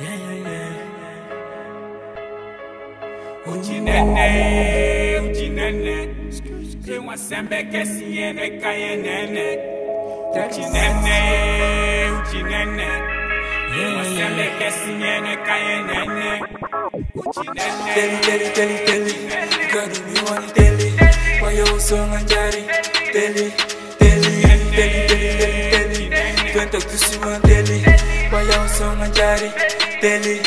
Ujinene, que uma sembe que se ene cayenene. Ujinene, uma sembe que se ene cayenene. Teli, God me want teli. Why you so anjari? Teli. Don't talk to someone teli. Why you so anjari? Teli.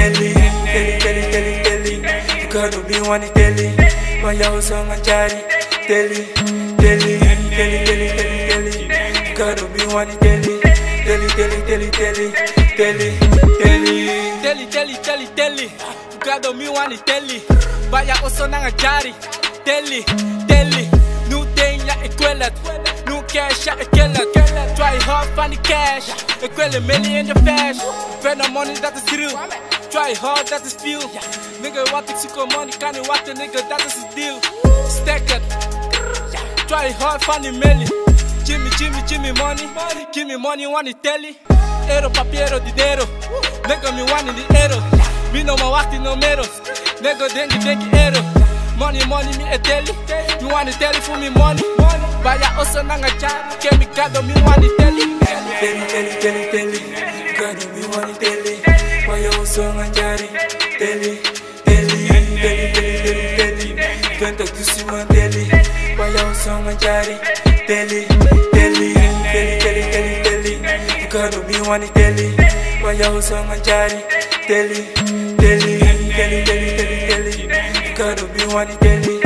God me want teli. Why you so anjari? Teli. God me want teli. Teli. God me want teli. Vaya oso nanga jari. Teli. Nu den ja equilet. Nu cash ja equilet. Try hard find the cash. Equilet million in the flash. Spend the money that is real. Try hard that is feel. Nigga wat ik zoek money kan niet wachten. Nigga dat is het deal. Stack it. Try hard find the million. Jimmy money. Give me money want it telly. Euro papiero dinero. Nigga me want in the euro. Me no ma wacht in numeros. Nigga denki euro. Money me a telly. Me want it telly for me money. Vaya oso nanga jari. Que mi gado me want it telly. Telly. Gado me want it telly. Vaya oso nanga jari. Telly. Don't talk to someone telly. Vaya oso nanga jari. Telly. Gado me want it telly. Vaya oso nanga jari. Telly. God me want it telly.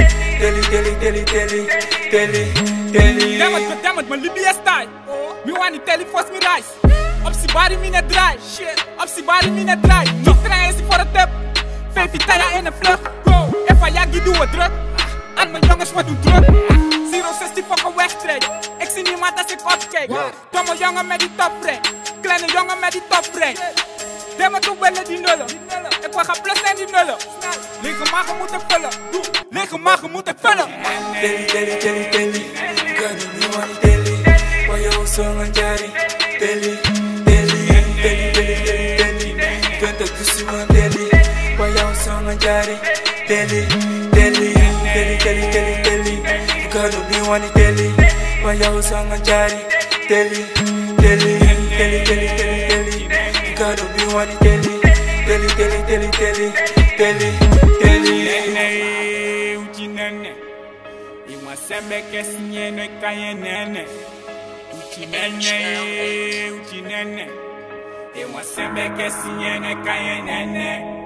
Damn it, my Libya style. Me want it telly first me rise. Op si body me net draai. Op si body me net draai. Nog trein is voor het tip. 5 tijden in een vlucht. Even jaggie doe het druk. En mijn jongens wat doen druk. 016 fucking wegtrek. Ik zie niemand als ik opkijk. Domme jongen met die topvrij. Kleine jongen met die topvrij. Demmer toe willen die nullen. Ik wil gaan plus en die nullen. Lege magen moeten vullen. Lege magen moeten vullen. Telly. God me want it telly. Why you so anjari? Telly. Don't talk to someone telly. Why you so anjari? Telly. God me want it telly. Why you so anjari? Telly. God me want it telly. Ujinene, ima sembe que sinyene kayenene. Ujinene, ima sembe que sinyene kayenene.